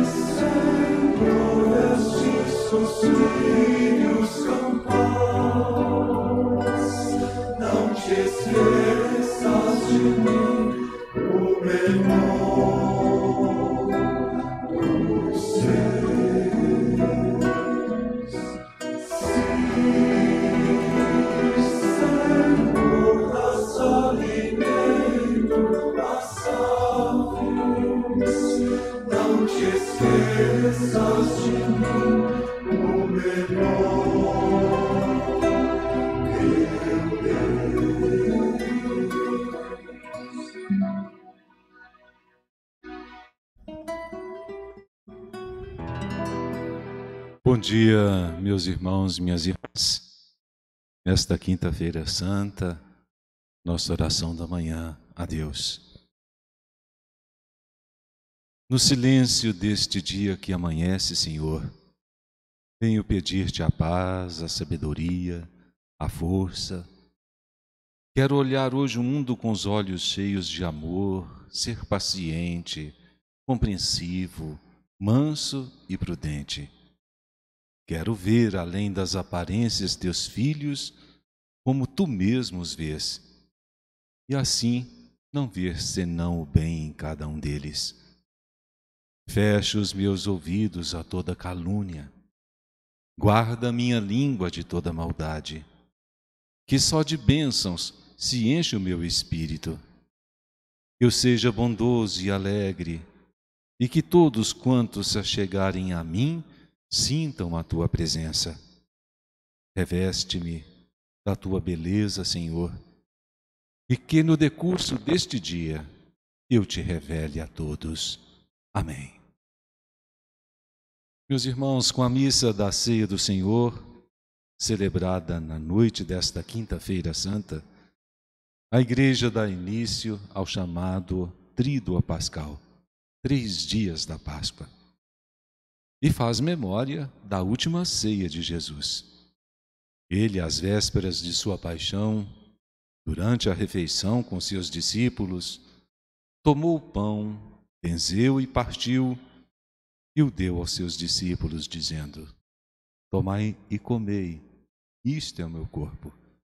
Bom dia, meus irmãos e minhas irmãs. Nesta quinta-feira santa, nossa oração da manhã a Deus. No silêncio deste dia que amanhece, Senhor, venho pedir-te a paz, a sabedoria, a força. Quero olhar hoje o mundo com os olhos cheios de amor, ser paciente, compreensivo, manso e prudente. Quero ver, além das aparências, teus filhos, como tu mesmo os vês, e assim não ver senão o bem em cada um deles. Fecha os meus ouvidos a toda calúnia, guarda minha língua de toda maldade, que só de bênçãos se enche o meu espírito. Eu seja bondoso e alegre, e que todos quantos se achegarem a mim sintam a tua presença. Reveste-me da tua beleza, Senhor, e que no decurso deste dia eu te revele a todos. Amém. Meus irmãos, com a missa da Ceia do Senhor, celebrada na noite desta quinta-feira santa, a Igreja dá início ao chamado Tríduo Pascal, 3 dias da Páscoa, e faz memória da última ceia de Jesus. Ele, às vésperas de sua paixão, durante a refeição com seus discípulos, tomou o pão, benzeu e partiu, e o deu aos seus discípulos, dizendo: tomai e comei, isto é o meu corpo.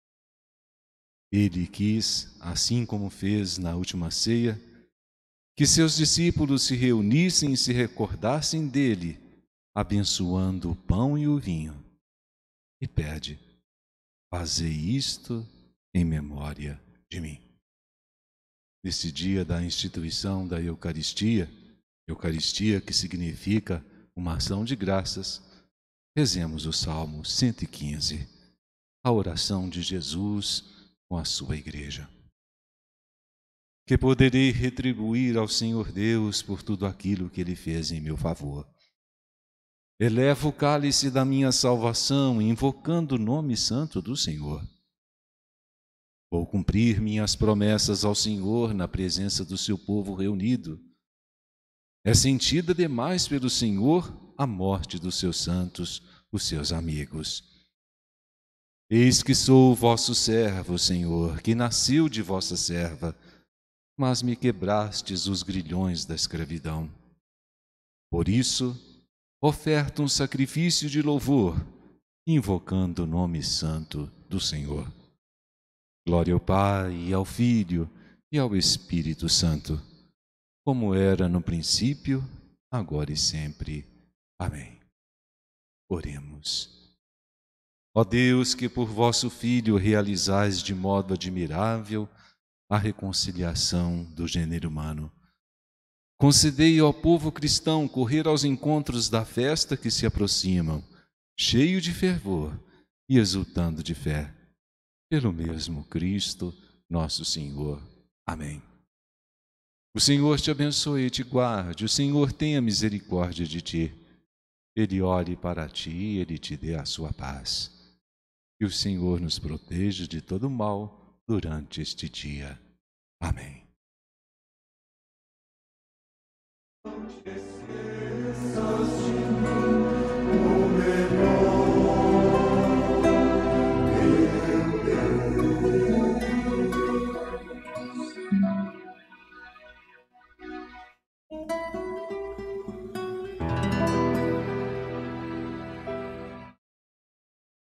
Ele quis, assim como fez na última ceia, que seus discípulos se reunissem e se recordassem dele, abençoando o pão e o vinho. E pede: fazei isto em memória de mim. Neste dia da instituição da Eucaristia, Eucaristia que significa uma ação de graças, rezemos o Salmo 115, a oração de Jesus com a sua igreja. Que poderei retribuir ao Senhor Deus por tudo aquilo que Ele fez em meu favor. Elevo o cálice da minha salvação, invocando o nome santo do Senhor. Vou cumprir minhas promessas ao Senhor na presença do seu povo reunido. É sentida demais pelo Senhor a morte dos seus santos, os seus amigos. Eis que sou o vosso servo, Senhor, que nasceu de vossa serva, mas me quebrastes os grilhões da escravidão. Por isso, oferta um sacrifício de louvor, invocando o nome santo do Senhor. Glória ao Pai, e ao Filho, e ao Espírito Santo, como era no princípio, agora e sempre. Amém. Oremos. Ó Deus, que por vosso Filho realizais de modo admirável a reconciliação do gênero humano, concedei ao povo cristão correr aos encontros da festa que se aproximam, cheio de fervor e exultando de fé. Pelo mesmo Cristo, nosso Senhor. Amém. O Senhor te abençoe e te guarde, o Senhor tenha misericórdia de ti. Ele olhe para ti e Ele te dê a sua paz. Que o Senhor nos proteja de todo mal durante este dia. Amém.